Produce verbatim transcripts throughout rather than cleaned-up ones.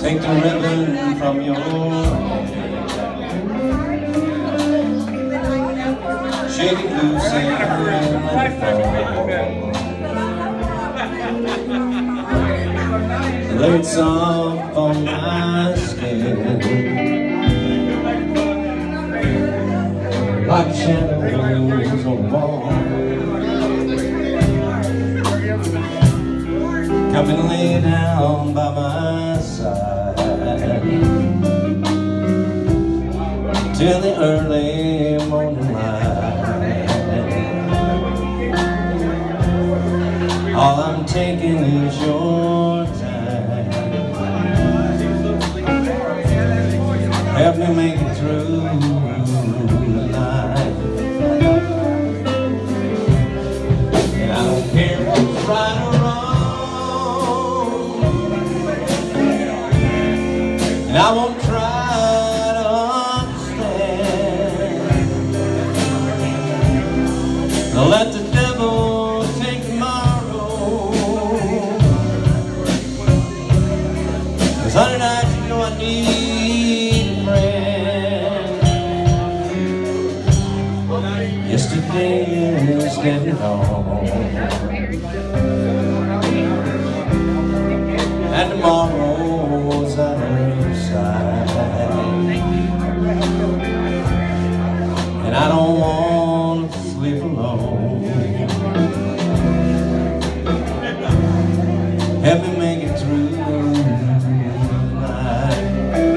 Take the ribbon from your hair, shake it loose and let it fall. Lay it soft on my skin, like shadows on the wall. Come and lay down by my side till the early morning light. All I'm taking is your time. Help me make it through the night. And I don't care what's right or wrong, and I won't try to understand. Now let the devil take tomorrow, 'cause honey night, you know I need a friend. Yesterday is getting on, and tomorrow's out of sight. And I don't want to sleep alone. Help me make it through the night.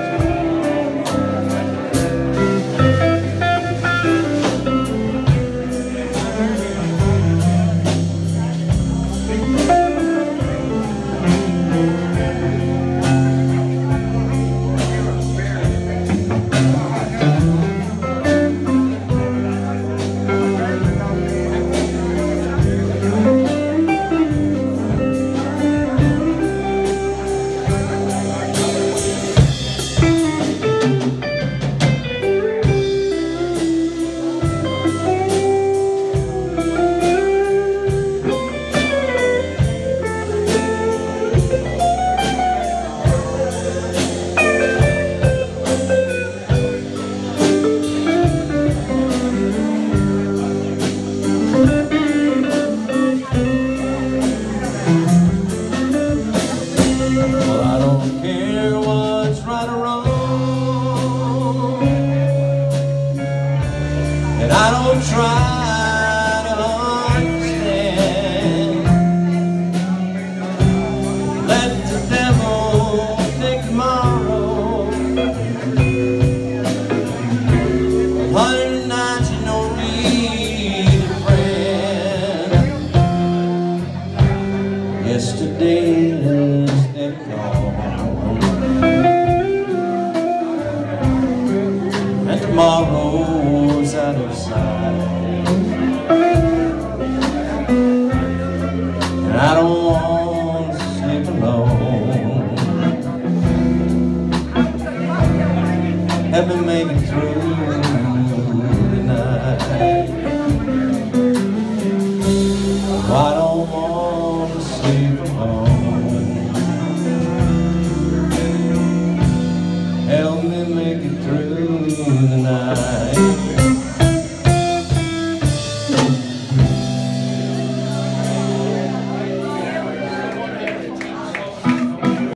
Well, I don't care what's right or wrong, and I don't try to understand. Let the devil take tomorrow. Hundred nights you don't need a friend. Yesterday is dead gone, and tomorrow's out of sight. And I don't want to sleep alone. Help me make it through the night. I don't want to sleep alone. Help me make it through the night.